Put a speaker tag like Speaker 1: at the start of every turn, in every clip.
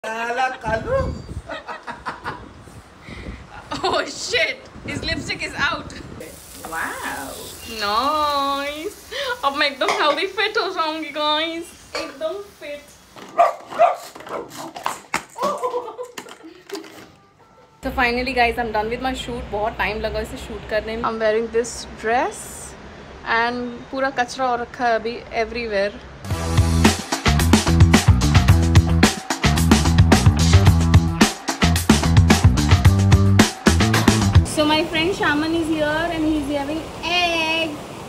Speaker 1: Oh shit! His lipstick is out. Wow. Nice. अब मैं एकदम healthy fit हो जाऊंगी guys. एकदम fit. So finally guys, I'm done with my shoot. बहुत time लगा इसे shoot करने में. I'm wearing this dress and पूरा कचरा हो रखा है अभी everywhere. So my friend Shaman is here and he's having egg.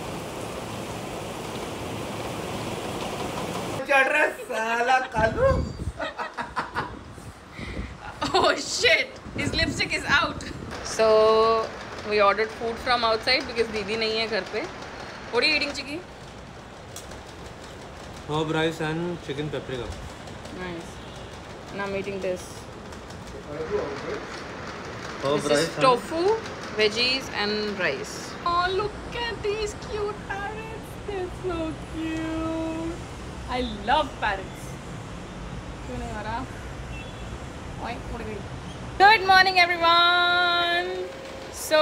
Speaker 1: Oh shit! His lipstick is out. So we ordered food from outside because Didi nahi hai ghar pe. What are you eating, Chiki?
Speaker 2: Herb rice and chicken paprika.
Speaker 1: Nice. And I'm eating this.
Speaker 2: Herb
Speaker 1: This is tofu, veggies and rice. Oh, look at these cute parrots. They're so cute. I love parrots. क्यों नहीं आ रहा? ओए, उड़ गई. Good morning everyone. So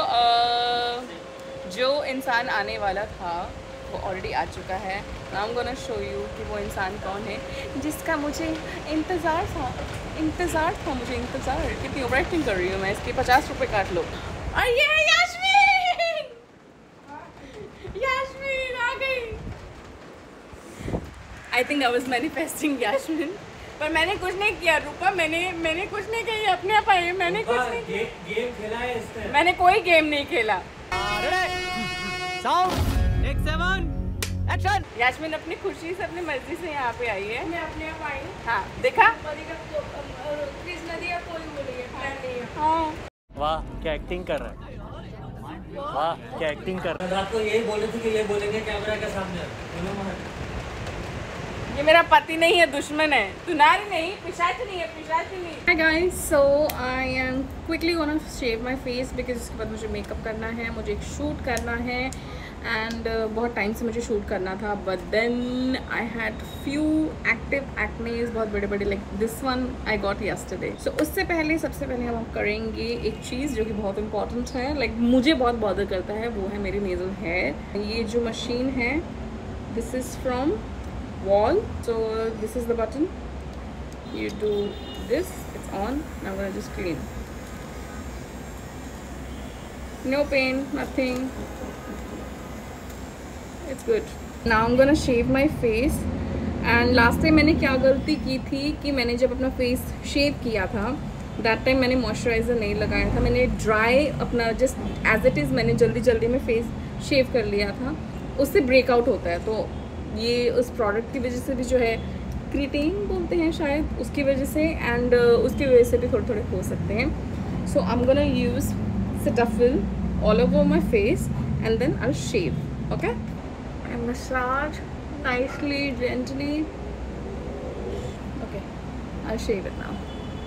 Speaker 1: जो इंसान आने वाला था वो ऑलरेडी आ चुका है. Now I'm gonna show you कि वो इंसान कौन है जिसका मुझे इंतज़ार था मुझे इंतज़ार. कितनी ओवर एक्टिंग कर रही हूँ मैं. इसके 50 रुपये काट लो. और ये है यास्मीन. यास्मीन आ गई. I think I was manifesting Yasmin. पर मैंने कुछ नहीं किया रूपा. मैंने कुछ नहीं किया. अपने आप आई. मैंने कुछ नहीं किया.
Speaker 2: गेम खेला है इसने.
Speaker 1: मैंने कोई गेम नहीं खेला. एक्शन. यास्मीन अपनी खुशी से अपनी मर्जी से यहाँ पे आई है. मैं अपने आप आई. हाँ देखा. हाँ.
Speaker 2: वाह क्या एक्टिंग कर रहा है. वाह क्या एक्टिंग कर रहा है. रात को यही बोले थे कि ये बोलेंगे कैमरा के सामने.
Speaker 1: ये मेरा पति नहीं है, दुश्मन है. तुनारी नहीं, पिशाच नहीं है, पिशाच नहीं. Hi guys, so I am quickly gonna shave my face because इसके बाद मुझे मेकअप करना है, मुझे एक शूट करना है and बहुत टाइम से मुझे शूट करना था but then I had few active acnes बहुत बड़े like this one I got yesterday. So उससे पहले सबसे पहले हम करेंगे एक चीज़ जो कि बहुत important है, like मुझे बहुत bother करता है, वो है मेरी nasal hair. ये जो मशीन है this is from Wall. So this is the button. You do this, it's on. Now I'm gonna just clean. No pain, nothing. It's good. Now I'm gonna shave my face. And last time मैंने क्या गलती की थी कि मैंने जब अपना face शेव किया था that time मैंने मॉइस्चराइज़र नहीं लगाया था. मैंने ड्राई अपना just as it is मैंने जल्दी में फेस शेव कर लिया था. उससे ब्रेकआउट होता है. तो ये उस प्रोडक्ट की वजह से भी जो है क्रीटीन बोलते हैं शायद, उसकी वजह से एंड उसकी वजह से भी थोड़े हो सकते हैं. So I am gonna use Cetaphil all over my face and then I shave. Okay. I massage nicely gently. Okay I shave it now.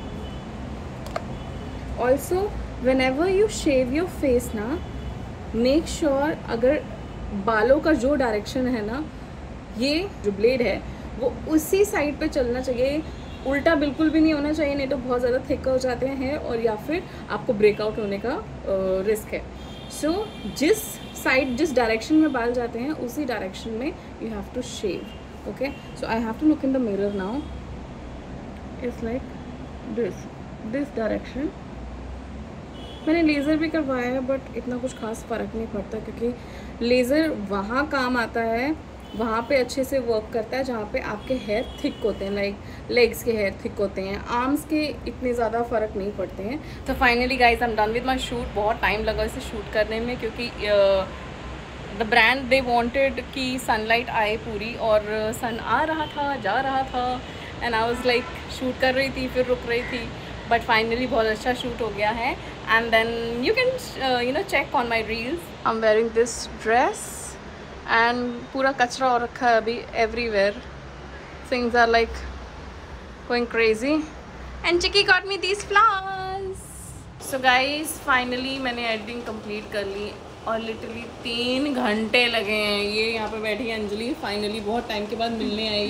Speaker 1: Also whenever you shave your face ना make sure अगर बालों का जो direction है ना ये जो blade है वो उसी साइड पे चलना चाहिए. उल्टा बिल्कुल भी नहीं होना चाहिए, नहीं तो बहुत ज़्यादा थिक हो जाते हैं और या फिर आपको ब्रेकआउट होने का रिस्क है. सो जिस साइड जिस डायरेक्शन में बाल जाते हैं उसी डायरेक्शन में you have to shave. Okay. So I have to look in the mirror now. It's like this direction. मैंने लेज़र भी करवाया है बट इतना कुछ खास फ़र्क नहीं पड़ता क्योंकि लेज़र वहाँ काम आता है, वहाँ पे अच्छे से वर्क करता है जहाँ पे आपके हेयर थिक होते हैं. लाइक लेग्स के हेयर थिक होते हैं, आर्म्स के इतने ज़्यादा फ़र्क नहीं पड़ते हैं. तो finally guys I am done with my shoot. बहुत टाइम लगा इसे शूट करने में क्योंकि द ब्रांड दे वांटेड कि सनलाइट आए पूरी और सन आ रहा था जा रहा था and I was like shoot कर रही थी फिर रुक रही थी बट फाइनली बहुत अच्छा शूट हो गया है. And then you can check on my reels. I am wearing this dress and पूरा कचरा हो रखा है अभी everywhere. Things are like going crazy and Chiki got me these flowers. So guys finally मैंने एडिटिंग कंप्लीट कर ली और लिटरली 3 घंटे लगे हैं. ये यहाँ पे बैठी है अंजलि, फाइनली बहुत टाइम के बाद मिलने आई है.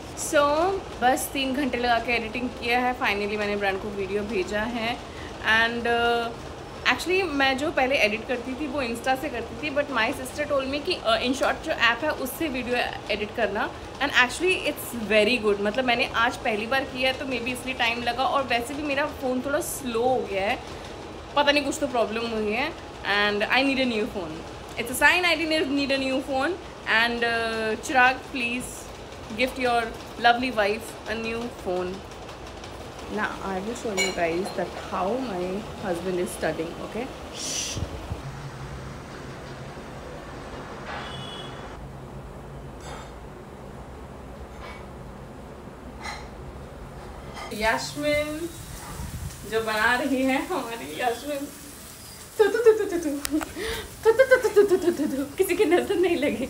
Speaker 1: सो बस 3 घंटे लगा के एडिटिंग किया है। फाइनली मैंने ब्रांड को वीडियो भेजा है। एंड एक्चुअली मैं जो पहले एडिट करती थी वो इंस्टा से करती थी, but my sister told me कि InShot जो ऐप है उससे वीडियो एडिट करना, and actually it's very good. मतलब मैंने आज पहली बार किया है तो मे बी इसलिए टाइम लगा, और वैसे भी मेरा फ़ोन थोड़ा स्लो हो गया है, पता नहीं कुछ तो प्रॉब्लम हुई है, and I need a new phone. It's a sign I need a new phone. And Chirag, please gift your lovely wife a new phone. Now I will show you guys that how my husband is studying. Okay, shh. Yasmin जो बना रही है हमारी यास्मिन, किसी की नजर नहीं लगी।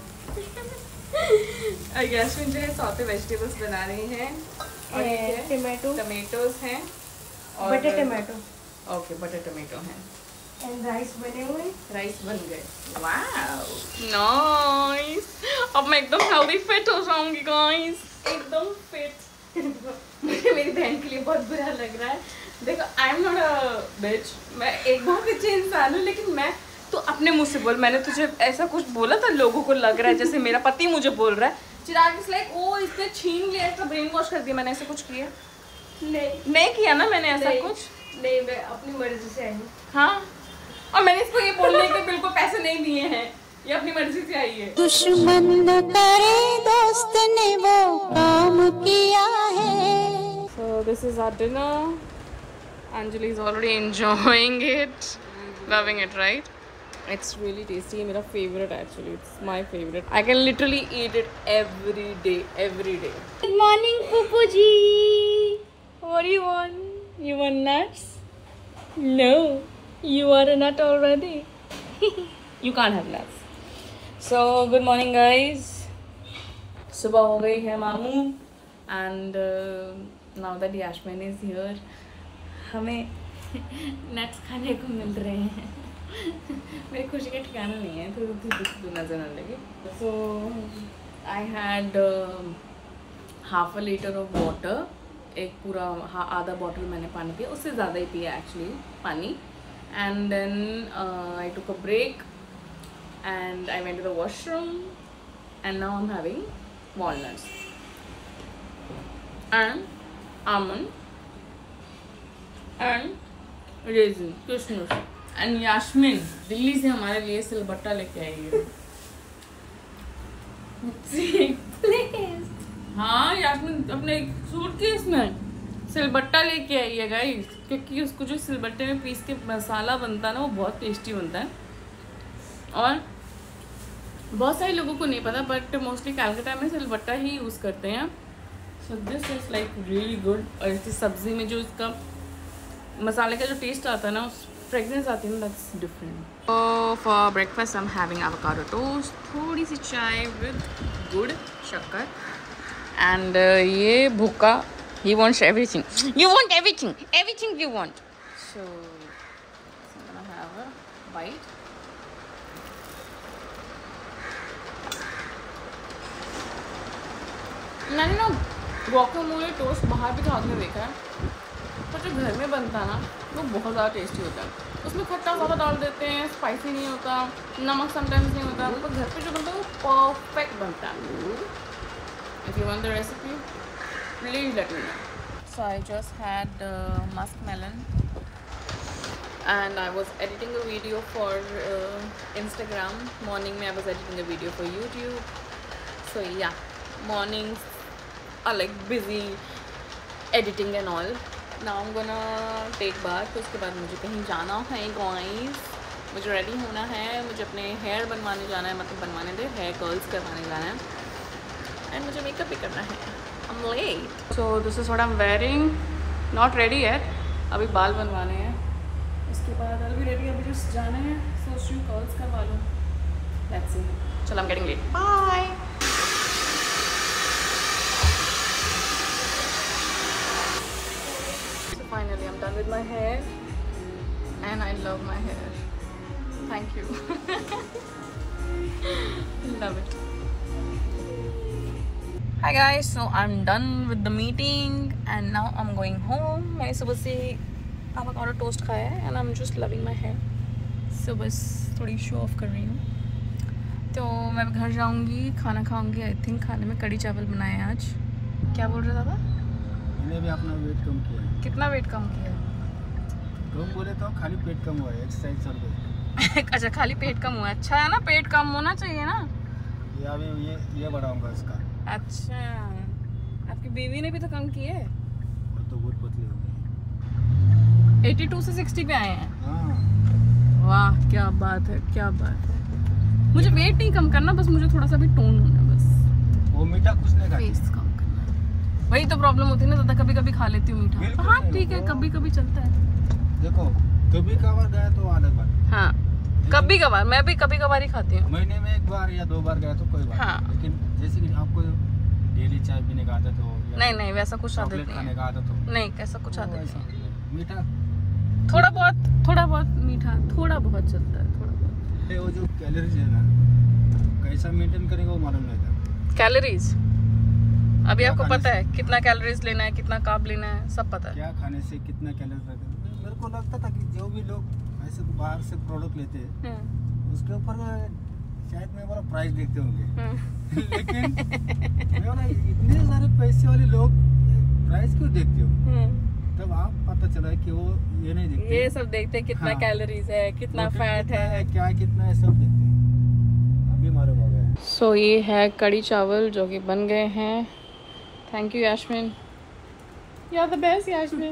Speaker 1: यास्मिन जो है सौते वेजिटेबल्स बना रही हैं, और टमेटोज हैं और
Speaker 3: butter tomato.
Speaker 1: Okay, butter tomato हैं।
Speaker 3: एंड राइस बने हुए,
Speaker 1: राइस बन गए। Wow nice. अब मैं एकदम हेल्दी फिट हो जाऊंगी गाइस, एकदम फिट। मुझे मेरी बहन के लिए बहुत बुरा लग रहा है। देखो, आई एम नॉट अ बिच, मैं एक बहुत अच्छी इंसान हूँ, लेकिन मैं तो अपने मुंह से बोल, मैंने तुझे ऐसा कुछ बोला था? लोगों को लग रहा है जैसे मेरा पति मुझे बोल रहा है। चिराग इज लाइक, ओ इसने छीन लिया, इसका ब्रेन वॉश कर दिया। मैंने ऐसा कुछ किया नहीं किया ना मैंने ऐसा कुछ
Speaker 3: नहीं, मैं अपनी मर्जी से आई हूँ।
Speaker 1: हाँ, और मैंने इसको ये बोलने के बिल्कुल पैसे नहीं दिए हैं, ये अपनी मर्जी से आई है।
Speaker 4: दुश्मन न करे दोस्त ने वो काम किया है।
Speaker 1: So this is our dinner. Anjali is already enjoying it, loving it, right? It's really tasty. मेरा favorite actually. It's my favorite. I can literally eat it every day, every day.
Speaker 4: Good morning, Pupu ji.
Speaker 1: What do you want? You want nuts? No, you are a nut already. You can't have nuts. So good morning, guys. सुबह हो गई है मामू, and now that Yasmin is here, हमें nuts खाने को मिल रहे हैं। मेरी खुशी का ठिकाना नहीं है, तो नजर न लगे। So I had half a litre of water, एक पूरा आधा बॉटल मैंने पानी पिया, उससे ज़्यादा ही पिया एक्चुअली पानी। And then I took a break and I went to the washroom, and now I am having walnuts and almond and raisin, किशमिश। एंड यास्मिन दिल्ली से हमारे लिए सिलबट्टा लेके आई है। हाँ, यास्मिन अपने सूटकेस में सिलबट्टा लेके आई है गाइस, क्योंकि उसको जो सिलबट्टे में पीस के मसाला बनता है ना, वो बहुत टेस्टी बनता है। और बहुत सारे लोगों को नहीं पता, बट मोस्टली कलकत्ता में सिलबट्टा ही यूज़ करते हैं। So this is like really good. और इस सब्ज़ी में जो इसका मसाले का जो टेस्ट आता है ना, उस फ्रेगनेंस आती है ना, दैट्स डिफरेंट। तो for breakfast I am having avocado toast, थोड़ी सी चाय विद गुड़, शक्कर, एंड ये भूखा, he wants everything, you want everything you want, so I'm gonna have a bite. मैंने ना गुआकामोले टोस्ट बाहर भी खा के देखा है, पर जो घर में बनता है ना, वो बहुत ज़्यादा टेस्टी होता है। उसमें खट्टा ज़्यादा डाल देते हैं, स्पाइसी नहीं होता, नमक समटाइम्स नहीं होता, पर घर पे जो बनता है वो परफेक्ट बनता है। If you want the recipe please let me know. So I just had muskmelon, and I was editing a video for Instagram. Morning में I was editing a video for YouTube. So yeah, mornings are like busy editing and all. Now I'm gonna take bath. तो उसके बाद मुझे कहीं जाना है guys, मुझे ready होना है, मुझे अपने हेयर बनवाने जाना है, मतलब बनवाने दे, हेयर कर्ल्स करवाने जाना है, एंड मुझे मेकअप भी करना है। I'm late. So this is what I'm wearing. Not ready yet. अभी बाल बनवाने हैं, उसके बाद I'll be ready. अभी just जाना है, सोच रही हूँ कर्ल्स करवा लूँ। Let's see. चलो, I'm getting late. Bye. So finally I'm done with my hair, and I love my hair. Thank you. Love it. Hi guys, so I'm done with the meeting and now I'm going home. मैंने सुबह से avocado toast खाया है and I'm just loving my hair. So बस थोड़ी show off कर रही हूँ. तो मैं घर जाऊँगी, खाना खाऊँगी. आई थिंक खाने में कड़ी चावल बनाए हैं आज. क्या बोल रहे दादा?
Speaker 5: मैंने भी अपना वेट कम किया है.
Speaker 1: कितना वेट कम किया?
Speaker 5: कम बोले तो खाली पेट कम हुआ है, एक्सरसाइज चल रही है.
Speaker 1: अच्छा, खाली पेट कम हुआ है. अच्छा है ना, पेट कम होना चाहिए ना.
Speaker 5: ये अभी ये बढ़ाऊंगा इसका.
Speaker 1: अच्छा, आपकी बीवी ने भी तो कम किया है.
Speaker 5: वो तो बहुत पतली हो गई.
Speaker 1: 82 से 60 पे आए हैं.
Speaker 5: हाँ.
Speaker 1: वाह, क्या बात है, क्या बात है. मुझे वेट नहीं कम करना, बस मुझे थोड़ा सा भी टोन होना है बस.
Speaker 5: वो मीठा कुछ नहीं खाती.
Speaker 1: फेस कम करना है. वही तो प्रॉब्लम होती है ना दादा, कभी कभी खा लेती हूँ मीठा. हाँ ठीक है, कभी कभी चलता है.
Speaker 5: देखो, कभी कभार गया तो आधा बार.
Speaker 1: हाँ, कभी कभार. मैं भी कभी कभार ही खाती हूँ.
Speaker 5: महीने में 1 बार या 2 बार गया तो कोई बात.
Speaker 1: हाँ.
Speaker 5: लेकिन जैसे कि आपको डेली चाय पीने का आदत हो,
Speaker 1: नहीं वैसा कुछ आदत नहीं
Speaker 5: खाने
Speaker 1: है.
Speaker 5: का आदत हो,
Speaker 1: नहीं, कैसा कुछ आदत
Speaker 5: ऐसा
Speaker 1: नहीं है.
Speaker 5: मीठा
Speaker 1: थोड़ा बहुत मीठा, थोड़ा बहुत चलता है. थोड़ा बहुत.
Speaker 5: वो जो कैलोरीज है ना, कैसा मेंटेन करेंगे वो मालूम नहीं था.
Speaker 1: कैलोरीज अभी
Speaker 5: क्या
Speaker 1: आपको
Speaker 5: खाने
Speaker 1: पता है कितना कैलोरीज लेना है, कितना कार्ब लेना है, सब पता है.
Speaker 5: क्या खाने से कितना कैलोरी लगता है. मेरे को लगता था कि जो भी लोग ऐसे बाहर से प्रोडक्ट लेते हैं उसके ऊपर शायद मैं बड़ा प्राइस देखते होंगे. लेकिन मैं बोला इतने सारे पैसे वाले लोग प्राइस क्यों देखते हो. तब आप पता चला कि वो ये नहीं देखते.
Speaker 1: ये सब देखते हैं कितना
Speaker 5: हाँ.
Speaker 1: कैलोरीज है, कितना फैट है,
Speaker 5: क्या कितना है, सब देखते हैं. अभी मालूम हो गया.
Speaker 1: सो ये है कड़ी चावल जो कि बन गए हैं. Thank you Yasmin, you are the best Yasmin.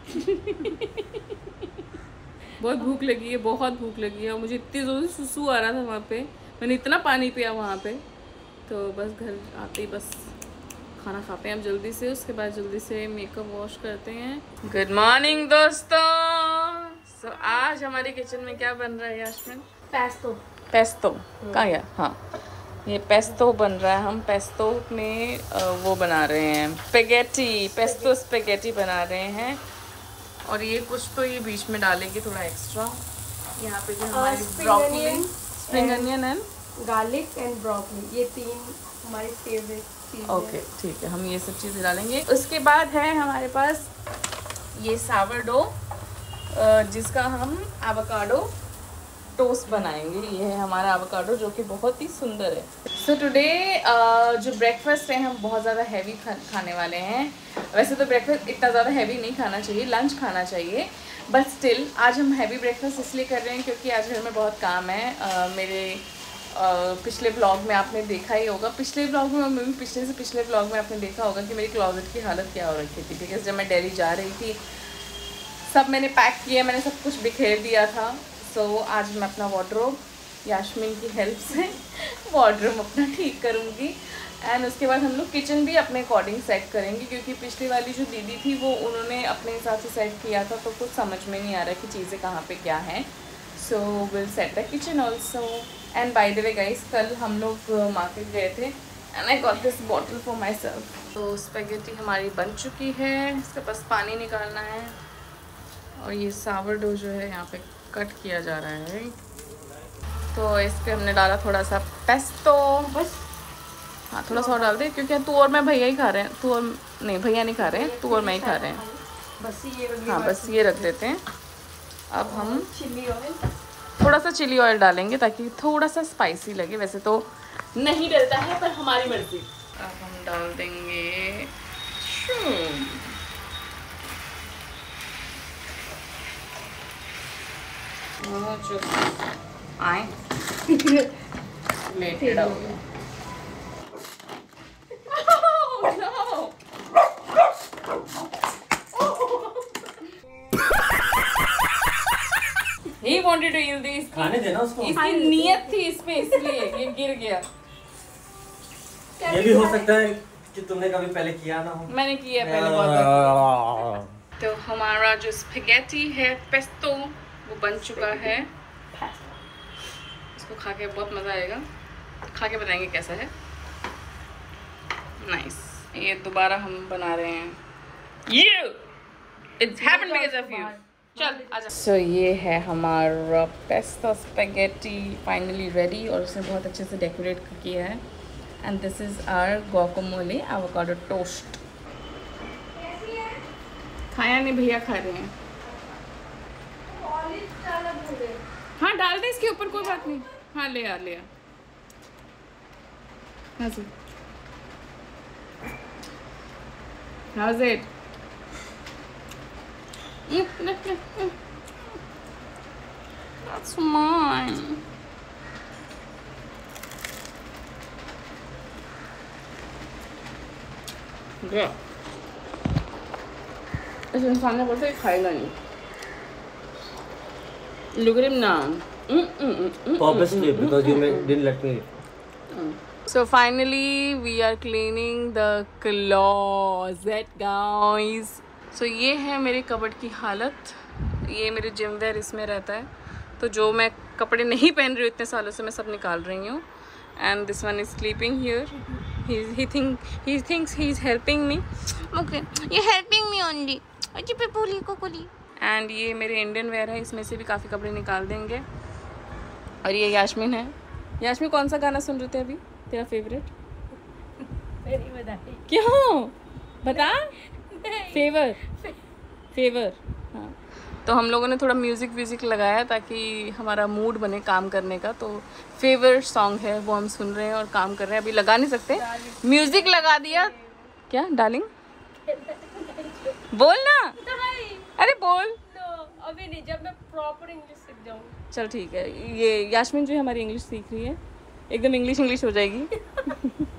Speaker 1: बहुत भूख लगी है, बहुत भूख लगी है. और मुझे इतनी ज़ोर से सुसु आ रहा था वहाँ पे. मैंने इतना पानी पिया वहाँ पे. तो बस घर आते ही बस खाना खाते हैं हम जल्दी से. उसके बाद जल्दी से मेकअप वॉश करते हैं. गुड मॉर्निंग दोस्तों. सो आज हमारे किचन में क्या बन रहा है यास्मिन? पेस्तो कहाँ गया? हाँ, ये पेस्तो बन रहा है. हम पेस्तो में वो बना रहे हैं पेस्तो स्पेगेटी बना रहे हैं. और ये कुछ तो ये बीच में डालेंगे थोड़ा एक्स्ट्रा. यहाँ पे जो हमारी broccoli, spring onion and
Speaker 3: garlic and broccoli, ये 3 हमारी फेवरेट चीज़.
Speaker 1: ओके ठीक है, हम ये सब चीज़ें डालेंगे. उसके बाद है हमारे पास ये सावरडो, जिसका हम एवोकाडो टोस्ट बनाएंगे. ये है हमारा एवोकाडो जो कि बहुत ही सुंदर है. सो टुडे जो ब्रेकफास्ट है हम बहुत ज़्यादा हैवी खाने वाले हैं. वैसे तो ब्रेकफास्ट इतना ज़्यादा हैवी नहीं खाना चाहिए, लंच खाना चाहिए. बट स्टिल आज हम हैवी ब्रेकफास्ट इसलिए कर रहे हैं क्योंकि आज घर में बहुत काम है. मेरे पिछले व्लॉग में आपने देखा ही होगा, पिछले व्लॉग में आपने देखा होगा कि मेरी क्लोजेट की हालत क्या हो रखी थी. बिकॉज जब मैं दिल्ली जा रही थी सब मैंने पैक किया, मैंने सब कुछ बिखेर दिया था. सो आज मैं अपना वार्डरोब यास्मिन की हेल्प से वार्डरोब अपना ठीक करूँगी. एंड उसके बाद हम लोग किचन भी अपने अकॉर्डिंग सेट करेंगे क्योंकि पिछली वाली जो दीदी थी वो उन्होंने अपने हिसाब से सेट किया था तो कुछ समझ में नहीं आ रहा कि चीज़ें कहाँ पे क्या हैं. So will set the kitchen also. And by the way guys, कल हम लोग मार्केट गए थे and I got this bottle for myself. तो स्पेगेटी हमारी बन चुकी है. इसके पास पानी निकालना है. और ये सावरडो जो है यहाँ पे कट किया जा रहा है. तो इस पर हमने डाला थोड़ा सा पेस्तो. बस हाँ, थोड़ा सा और डाल दे क्योंकि तू और मैं भैया ही खा रहे हैं. तू और नहीं, भैया नहीं खा रहे हैं, तू और मैं ही खा रहे हैं. बस ये रख देते हैं. अब हम
Speaker 3: चिली ऑयल,
Speaker 1: थोड़ा सा चिली ऑयल डालेंगे ताकि थोड़ा सा स्पाइसी लगे. वैसे तो नहीं डलता है पर हमारी मर्जी. अब हम डाल देंगे आए लेटेड हो गया. He wanted to use this.
Speaker 2: खाने देना उसको.
Speaker 1: इसकी नीयत थी इसमें इसलिए ये गिर गया.
Speaker 2: ये भी हो सकता है कि तुमने कभी पहले किया ना हो.
Speaker 1: मैंने किया पहले बहुत. तो हमारा जो स्पेगेटी है पेस्तो वो बन चुका है. इसको खा के बहुत मज़ा आएगा. खा के बताएंगे कैसा है. नाइस. ये दोबारा हम बना रहे हैं. It's happened because of you. चल आजा. सो ये है हमारा पेस्तो स्पेगेटी फाइनली रेडी. और उसने बहुत अच्छे से डेकोरेट किया है. and this is our guacamole avocado toast. खाया नहीं भैया, खा रहे हैं. हाँ डाल दे इसके ऊपर, कोई बात नहीं. हाँ ले यार, ले यार. How's it? That's mine. Yeah. इस इंसान ने बोलते खाएगा नहीं. Look at him now.
Speaker 2: Obviously, because you didn't let me.
Speaker 1: So finally we are cleaning the closet, guys. So ये है मेरे कबर्ड की हालत. ये मेरे जिम वेयर इसमें रहता है. तो जो मैं कपड़े नहीं पहन रही हूँ इतने सालों से, मैं सब निकाल रही हूँ. And this one is sleeping here. He thinks he's helping me. Okay, you're helping me only. And ये मेरे इंडियन वेयर है, इसमें से भी काफ़ी कपड़े निकाल देंगे. और ये यास्मीन है. यास्मीन कौन सा गाना सुन रहे थे अभी तेरा फेवरेट? क्यों बता? फेवर. हाँ, तो हम लोगों ने थोड़ा म्यूज़िक लगाया ताकि हमारा मूड बने काम करने का. तो फेवरेट सॉन्ग है वो हम सुन रहे हैं और काम कर रहे हैं. अभी लगा नहीं सकते, म्यूज़िक लगा दिया. क्या डार्लिंग? बोल ना. अरे बोल.
Speaker 3: अभी नहीं, जब मैं प्रॉपर इंग्लिश सीख जाऊँ.
Speaker 1: चल ठीक है. ये यास्मीन जो है हमारी इंग्लिश सीख रही है, एकदम इंग्लिश हो जाएगी.